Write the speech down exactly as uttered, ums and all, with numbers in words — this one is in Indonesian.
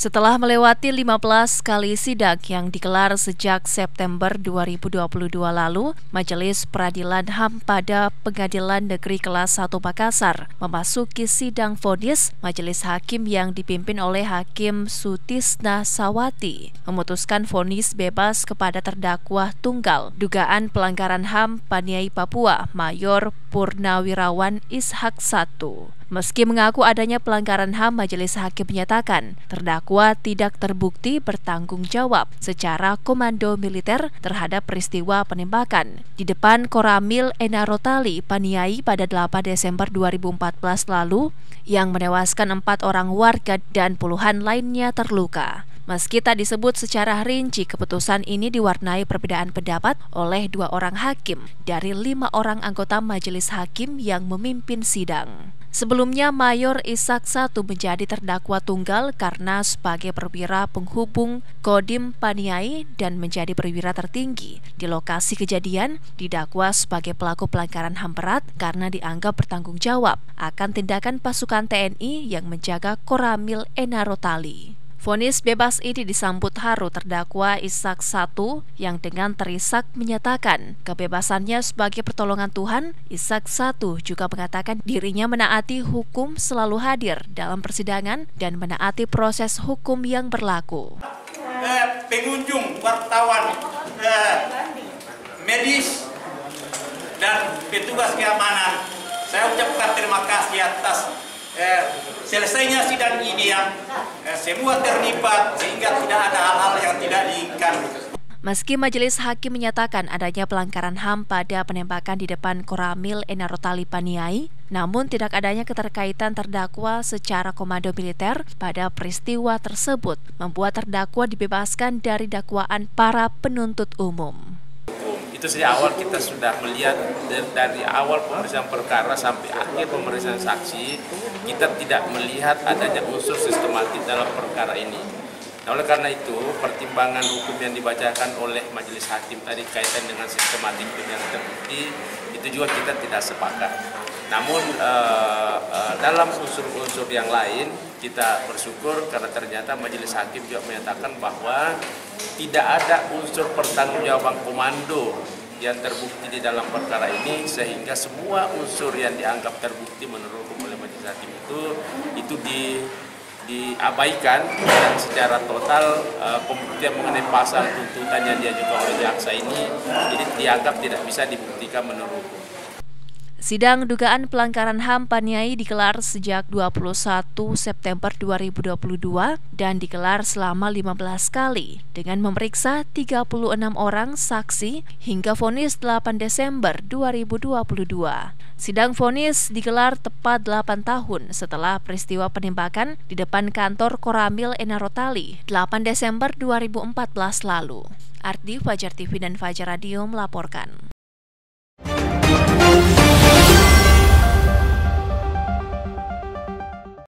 Setelah melewati lima belas kali sidang yang digelar sejak September dua ribu dua puluh dua lalu, Majelis Peradilan H A M pada Pengadilan Negeri Kelas satu Makassar memasuki sidang vonis. Majelis Hakim yang dipimpin oleh Hakim Sutisna Sawati memutuskan vonis bebas kepada terdakwa tunggal dugaan pelanggaran H A M Paniai Papua Mayor Purnawirawan Ishak satu. Meski mengaku adanya pelanggaran H A M, Majelis Hakim menyatakan terdakwa tidak terbukti bertanggung jawab secara komando militer terhadap peristiwa penembakan di depan Koramil Enarotali Paniai pada delapan Desember dua ribu empat belas lalu yang menewaskan empat orang warga dan puluhan lainnya terluka. Meski tak disebut secara rinci, keputusan ini diwarnai perbedaan pendapat oleh dua orang hakim dari lima orang anggota Majelis Hakim yang memimpin sidang. Sebelumnya, Mayor Ishak satu menjadi terdakwa tunggal karena sebagai perwira penghubung Kodim Paniai dan menjadi perwira tertinggi di lokasi kejadian, didakwa sebagai pelaku pelanggaran H A M berat karena dianggap bertanggung jawab akan tindakan pasukan T N I yang menjaga Koramil Enarotali. Vonis bebas ini disambut haru terdakwa Ishak satu yang dengan terisak menyatakan kebebasannya sebagai pertolongan Tuhan. Ishak satu juga mengatakan dirinya menaati hukum, selalu hadir dalam persidangan dan menaati proses hukum yang berlaku. Eh, pengunjung, wartawan, eh, medis, dan petugas keamanan, saya ucapkan terima kasih atas Eh, selesainya sidang ini yang eh, semua terlibat sehingga tidak ada hal-hal yang tidak diinginkan. Meski Majelis Hakim menyatakan adanya pelanggaran H A M pada penembakan di depan Koramil Enarotali Paniai, namun tidak adanya keterkaitan terdakwa secara komando militer pada peristiwa tersebut membuat terdakwa dibebaskan dari dakwaan para penuntut umum. Itu sejak awal kita sudah melihat dari awal pemeriksaan perkara sampai akhir pemeriksaan saksi, kita tidak melihat adanya unsur sistematik dalam perkara ini. Nah, oleh karena itu, pertimbangan hukum yang dibacakan oleh Majelis Hakim tadi kaitan dengan sistematik yang terbukti, itu juga kita tidak sepakat. Namun uh, uh, dalam unsur-unsur yang lain, kita bersyukur karena ternyata Majelis Hakim juga menyatakan bahwa tidak ada unsur pertanggungjawaban komando yang terbukti di dalam perkara ini, sehingga semua unsur yang dianggap terbukti menurut hukum oleh Majelis Hakim itu itu di diabaikan dan secara total uh, pembuktian mengenai pasal tuntutan yang diajukan oleh jaksa ini jadi dianggap tidak bisa dibuktikan menurut hukum. Sidang dugaan pelanggaran H A M Paniai digelar sejak dua puluh satu September dua ribu dua puluh dua dan digelar selama lima belas kali dengan memeriksa tiga puluh enam orang saksi hingga vonis delapan Desember dua ribu dua puluh dua. Sidang vonis digelar tepat delapan tahun setelah peristiwa penembakan di depan kantor Koramil Enarotali delapan Desember dua ribu empat belas lalu. Ardi, Fajar T V dan Fajar Radio melaporkan.